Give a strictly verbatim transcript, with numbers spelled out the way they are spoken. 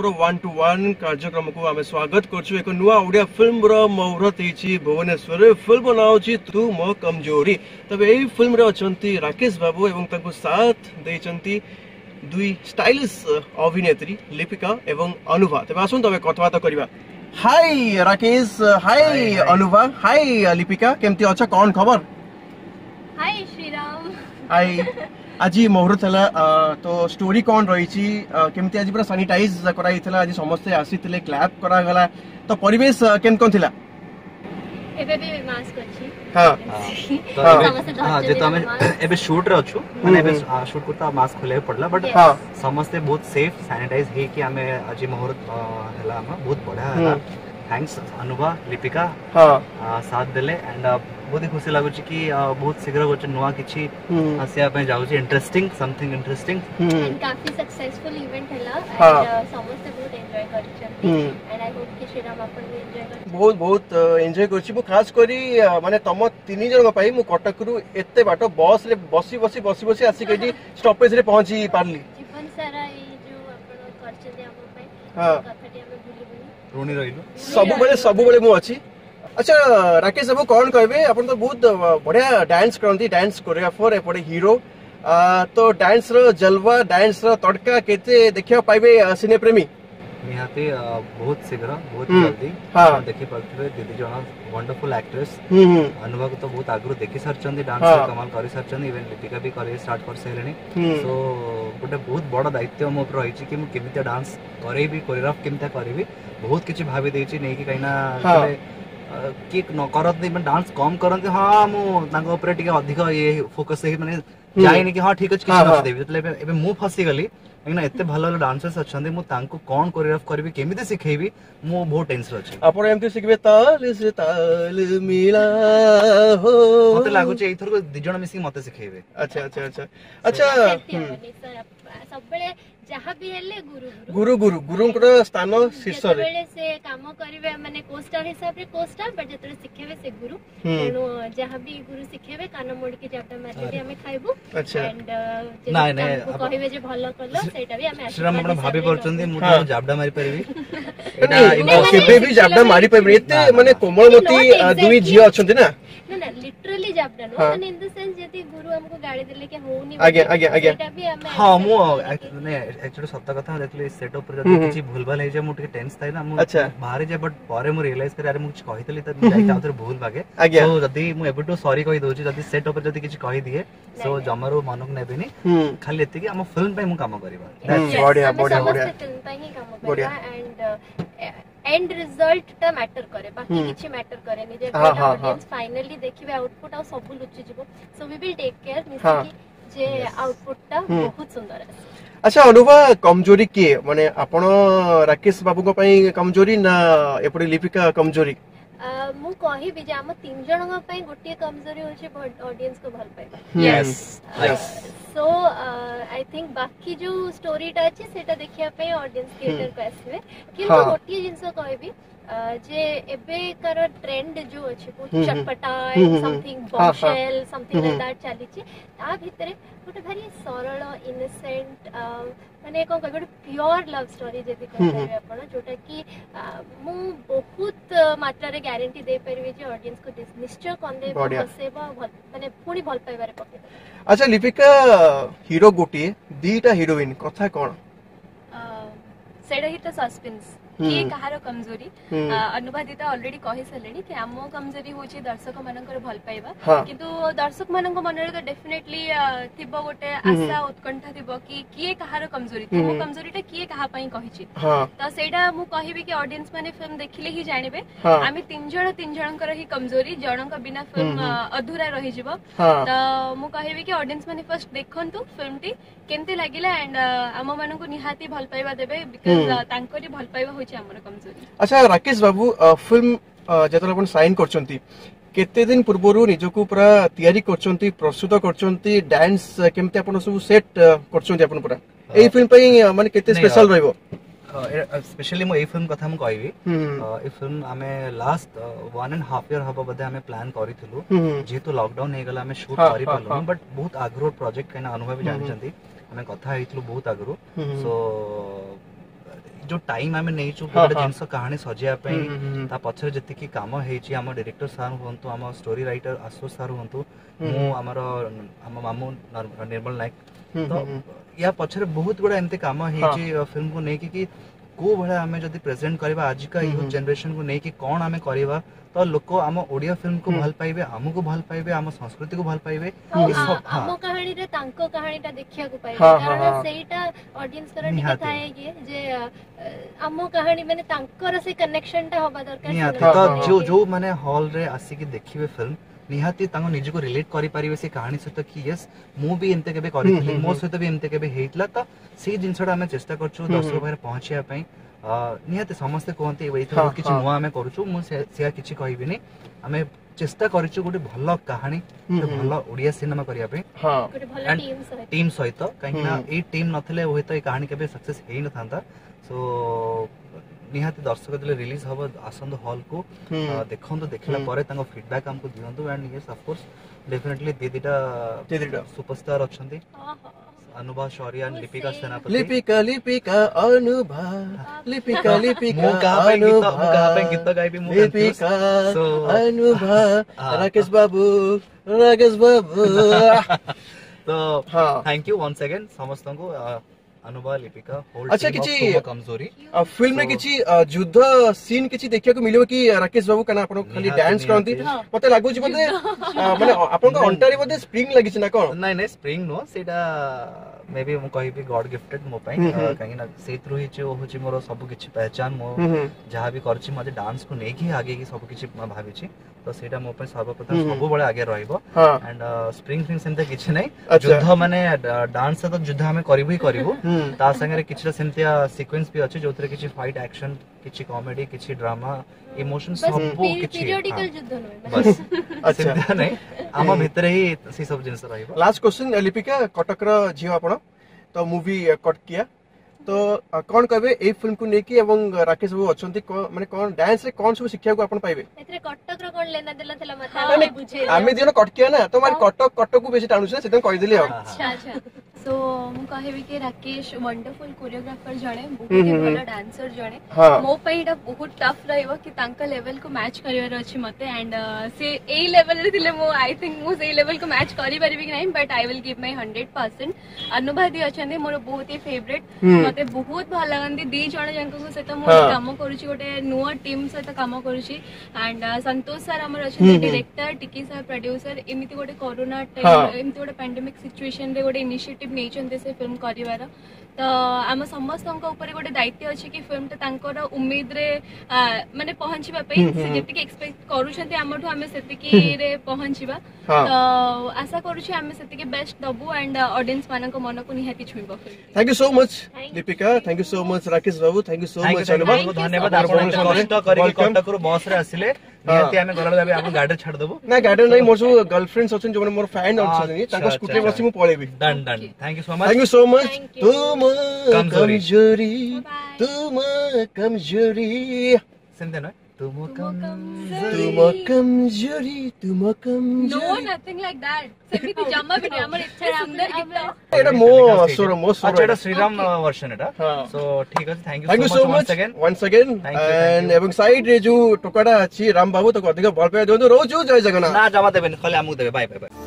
One two one कार्यक्रम को आम स्वागत करछु। एक नुआ ओडिया फिल्म रो मुहूर्त होइछि भुवनेश्वर। फिल्म बनाउछि तू मो कमजोरी। तबे एई फिल्म रे अछंती राकेश बाबू एवं ताकु साथ दैछंती दुई स्टाइलिश अभिनेत्री लिपिका एवं अनुभा। तबे आसुन तबे कथबार्ता करिबा। हाय राकेश, हाय अनुभा, हाय लिपिका, केमती अच्छा कौन खबर? हाय श्रीराम। हाय आज मुहूर्त है तो स्टोरी कौन रही केमती आज पूरा सैनिटाइज कराइला, आज समस्ते आसीथिले क्लैप करा गला तो परिवेश केम कोन थिला? एबे भी मास्क अछि। हां तो हां जे तो हमें एबे शूट रे अछु माने एबे शूट करता मास्क खोले पड़ला बट हां समस्ते बहुत सेफ सैनिटाइज हे कि हमें आज मुहूर्त हला हम बहुत बढ़िया हला। थैंक्स अनुभा लिपिका हां साथ देले एंड बहुत ही खुशी लागु छी कि बहुत शीघ्र गोच नुआ किछि हसिया पे जाउ छी इंटरेस्टिंग समथिंग इंटरेस्टिंग एंड काफी सक्सेसफुल इवेंट हला एंड समस्त बहुत एंजॉय करछन एंड आई होप कि श्रीराम अपन भी एंजॉय कर बहुत बहुत एंजॉय करछि। मु खास करी माने तम तीन जन पई मु कटक रु एते बाटो बस रे बसी बसी बसी बसी आसी केडी स्टॉपेज रे पहुंची पारली। जीवन सारा ए जो अपन करछ दे हम पई हां कथाटी हम भूली भूली रोणी रहिलो सब बेले सब बेले मु अछि। अच्छा राकेश बाबू कौन कहबे अपन तो बहुत बढ़िया डांस करती, डांस कोरियोग्राफर एपटे हीरो तो डांस रो जलवा डांस रो तड़का केते देखिया पाइबे सिने प्रेमी निहाती बहुत शीघ्र बहुत जल्दी हां देखि परथबे दीदी जन वंडरफुल एक्ट्रेस हम्म अनुभव को तो बहुत आगु देखि सरचंदी डांस कमाल करि सरचंदी इवन लिपिका भी करे स्टार्ट कर सैलेनी सो गोटे बहुत बड़ दायित्व मो पर रहिछि कि मु केमिता डांस करेबी कोरियोग्राफ केमिता करिवि बहुत किछि भाबी देछि नै कि काइना कि न करत नहीं डांस कम करत हां मु तांको ऊपर टिके अधिक ये फोकस है माने जाइनी कि हां ठीक अछि किछ न देबी मतलब एबे मु फसी गली ना एते भलो डांसर्स अछंदी मु तांको कोन कोरियोग्राफ करबी केमिते सिखेबी मु बहुत टेंशन अछि। आपण एमती सिखबे ताल से ताल मिला हो मते लागु छै एथर को दि जण मिसी मते सिखेबे। अच्छा अच्छा अच्छा अच्छा सब बेले जहाँ भी हेले गुरु गुरु गुरु गुरु को स्थान शीर्ष रे बेले से काम करिवे माने कोस्टार हिसाब रे कोस्टार बट जतरे सिखेबे से गुरु तेनो जहाँ भी गुरु सिखेबे कान मोड़ के जाबटा मारले हमें खाइबो एंड नाही नाही कहिबे जे भलो करलो सेटा भी हमें श्रीराम आपण भाबी परचंदी मु तो जाबडा मारी परबी एटा केबे भी जाबडा मारी परबी एते माने कोमलमती दुई झियो अछंती ना ना ना लिटरली जाबडा नो माने इन द सेंस जति गुरु हमको गाड़ी देले के होनी आगे आगे आगे सेटा भी हमें हां मु माने एक्चुअली सत्य कथा देखले सेट ऊपर जति किछि भूलभाल हे जे मु टिके टेंस थाइ ना मु बाहर जे बट पारे मु रियलाइज करे अरे मु कुछ कहितली त जाई ताउथरे भूल भागे सो जति मु एबटू सॉरी कहि दोछि जति सेट ऊपर जति किछि कहि दिए सो जमारो मनक नेबिनी खाली एति कि हम फिल्म पे मु काम करबा बढ़िया बढ़िया बढ़िया फिल्म पे ही काम करबा एंड एंड रिजल्ट ता मैटर करे बाकी किछि मैटर करे नि जे ऑडियंस फाइनली देखिबे आउटपुट आ सब लुचि जिवो so we will take care मिसी जे आउटपुट ता बहुत सुंदर है। अच्छा अनुभा कमजोरी के माने आपण राकेश बाबू को पई कमजोरी ना एपडी लिपिका कमजोरी? मु कहि भी जे हम तीन जण को पई गोटे कमजोरी होचे ऑडियंस को भल पाइबा। Yes yes so I think बाकी जो स्टोरी टा अछि सेटा देखिया पे ऑडियंस थिएटर को आसीबे किंतु गोटे जिंस कहबी जे एबे कर ट्रेंड जो अछि बहुत चटपटा something bombshell something like that चली छी ता भितरे गोटे भारी सरल इनोसेंट माने को कहबे प्योर लव स्टोरी जदी कहबे आपण जोटा कि मु बहुत मात्रा रे गारंटी दे परबे जे ऑडियंस को निश्चय कंदे बसेबा माने पुनी भल पाइबारे पके। अच्छा लिपिका हीरो गोटी दीटा हीरोइन कथा कोन सेडा ही तो सस्पेंस कि कहारो कमजोरी अनुवादिता ऑलरेडी कहि सलेनी कि हमो कमजोरी होची दर्शक मानकर भल पाइबा किंतु दर्शक मानक मन रे तो डेफिनेटली थिबो गोटे आशा उत्कंठा थिबो कि किए कहारो कमजोरी थिबो कमजोरीटा किए कहा पई कहिची त सेडा मु कहिबे कि ऑडियंस माने फिल्म देखिले ही जानिबे आमी तीन जण तीन जणकर ही कमजोरी जणक बिना फिल्म अधूरा रहि जिवो त मु कहिबे कि ऑडियंस माने फर्स्ट देखंतु फिल्म टी केमते लागिला एंड हम मानक निहाती भल पाइबा देबे बिकॉज़ तांकरी भल पाइबा होची हमर कमजोरी। अच्छा राकेश बाबू फिल्म जतले अपन साइन करचंती केते दिन पूर्वरु निजको पूरा तयारी करचंती प्रस्तुत करचंती डांस केमते अपन सब सेट करचंती अपन पूरा एई फिल्म पई माने केते स्पेशल रहइबो? स्पेशली मो ए फिल्म कथा हम कहबी ए फिल्म हमें last one and half year हबो बदे हमें प्लान करिथिलु जेतु लॉकडाउन हे गला हमें शूट करि पालु बट बहुत आग्रो प्रोजेक्ट कना अनुभव भी जानि चंती हमें कथा हेतलु बहुत आग्रो सो जो टाइम आमे नै छु गोटे जिंस कहानी सजिया पे ता पछरे जति की काम हेची हम डायरेक्टर सर होंतु हम स्टोरी राइटर आशुष सर होंतु मु हमर हम मामू निर्मल नायक तो या पछरे बहुत बड़ा एमते काम हेची फिल्म को नै कि को भला हमें जदी प्रेजेंट करबा आज का यूथ जनरेशन को नै कि कोन हमें करबा तो लोक आम ओडिया फिल्म को भल पाइबे हमको भल पाइबे आम संस्कृति को भल पाइबे आम कहानी रे तांको कहानीटा देखिया को पाइबे कारण सेटा ऑडियंस कर टिके थाए कि जे आम कहानी माने तांकर से कनेक्शनटा होबा दरकार तो जो जो माने हॉल रे आसी कि देखिबे फिल्म निहाती तांको निज को रिलेट करि परिबे से कहानी सहित कि यस मु भी एमते केबे करिथिली मो सहित भी एमते केबे हेतला त से जिंसडा हम चेष्टा करछु दर्शक बारे पहुंचिया पई निहाती समस्त कहते एथर किछि नुवा हमें करूछु मु से किछि कहबिनी हमें चेष्टा करिछु गोटे भलो कहानी भलो ओडिया सिनेमा करिया पे हां गोटे भलो टीम सहित टीम सहित काइना ए टीम नथले होय त ए कहानी केबे सक्सेस हेइ न थांता सो निहाती दर्शक दिले रिलीज हबो आसंद हॉल को देखंतो देखला परे तांको फीडबैक हमको दियंतो and yes of course definitely दीदीटा दीदीटा सुपरस्टार अछंती अनुभा शौर्य लिपिका सेनापति लिपिका लिपिका अनुभा लिपिका लिपिका अनुभा कहां पे गीत गाइबी मु लिपिका अनुभा राकेश बाबू राकेश बाबू तो थैंक यू वंस अगेन समस्त को अनुभा लिपिका होल्ड अच्छा किछि कमजोरी फिल्म में किछि युद्ध सीन किछि देखिया को मिलियो कि राकेश बाबू कना आपण खाली डांस करंती मते लागु छि मते माने आपण को अंटारी मते स्प्रिंग लागि छि ना कोन नै नै स्प्रिंग नो सेटा मे बी मु कहि भी गॉड गिफ्टेड मो पई काहे ना से थ्रू ही जे हो छि मोर सब किछि पहचान मो जहां भी करछि मते डांस को नै कि आगे की सब किछि भाबी छि तो सेटा मो पे सर्वप्रथम सब बळे आगे रहइबो एंड स्प्रिंग फिल्म सेमते किछि नै युद्ध माने डांस तो युद्ध हमें करबो ही करबो ता संगे किछि सेमतिया सीक्वेंस भी अछि जोतरे किछि फाइट एक्शन किछि कॉमेडी किछि ड्रामा इमोशन सब किछि पीरियडिकल युद्ध नै बस अच्छा नै आम भितर ही से सब जिंस रहइबो लास्ट क्वेश्चन लिपिका कटक रो झियो आपण तो मूवी कट किया तो कौन कहबे ए फिल्म को नेकी एवं राकेश बाबू अछंती माने कोन डांस रे कोन सब शिक्षा को आपण पाइबे एतरे कटक रो कोन लेना देला थला मता बुझे आमे दिनो कट किया ना तो मारे कटक कटक को बेसी टाणु छै सेते कहि देली हम अच्छा अच्छा सो मु कहबे कि राकेश वंडरफुल कोरियोग्राफर जणे बहुत ही भलो डांसर जणे मो पईडा बहुत टफ रहइबो कि तांका लेवल को मैच करिवार अछि मते एंड से ए लेवल रे थिले मो आई थिंक मु से लेवल को मैच करि परिबि कि नै but I will give my hundred percent अनुभवी अछंदी मोर बहुत ही फेवरेट मते बहुत भल लागंदी दी जण जंको सहित मो काम करूची गोटे नुवा टीम सहित काम करूची एंड संतोष सर हमर अछंदी डायरेक्टर टिकी सर प्रोड्यूसर एमिति गोटे कोरोना टाइम एमिति गोटे पैंडेमिक सिचुएशन रे गोटे इनिशिएटिव नेचंते से फिल्म करिवार तो आम समस्त ऊपर गोटे दायित्व अच्छे कि फिल्म तांकर उम्मीद रे माने पहुंचबा पे से जति के एक्सपेक्ट करूछंती हमठु हमें सेतिकी रे पहुंचबा तो आशा करूछि हमें सेतिके बेस्ट दबु एंड ऑडियंस मानक मन को निहाती छुइबो thank you so much Deepika thank you so much Rakesh Babu thank you so much बहुत धन्यवाद आपण कष्ट करी कटक रो बस रे आसिले निहाती हमें गरल जाबे आपण गाडी छाड़ देबो ना गाडी नै मोर जो गर्लफ्रेंड्स अछन जो मोर फैन अछन ताको स्कूटी बसी मु पळेबी done done thank you so much thank you so much तुम कमजोरी तुम कमजोरी सेंदे ना तुम कमजोरी तुम कमजोरी तुम कमजोरी नो नथिंग लाइक दैट सेमिति जम्मा भी नै हमर इच्छा सुंदर गीत एटा मो सोरो मो सोरो अच्छा एटा श्रीराम वर्जन एटा सो ठीक अछि thank you so much once again once again and एवं साइड रे जो टोकाडा अछि राम बाबू तो अधिक भल पे दोनो रोज जय जगन्नाथ ना जमा देबे खाली हमु देबे बाय बाय बाय